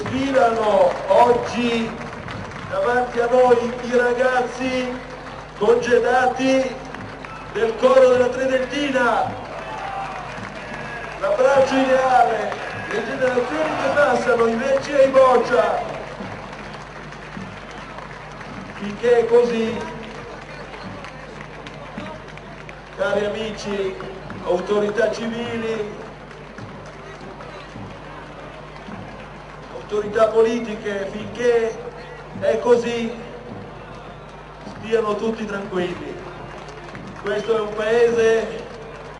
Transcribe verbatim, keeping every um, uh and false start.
sfilano oggi davanti a noi i ragazzi congedati del coro della Tridentina. L'abbraccio ideale, le generazioni che passano, i vecchi e i boccia. Finché è così, cari amici, autorità civili, autorità politiche, finché è così, stiano tutti tranquilli. Questo è un paese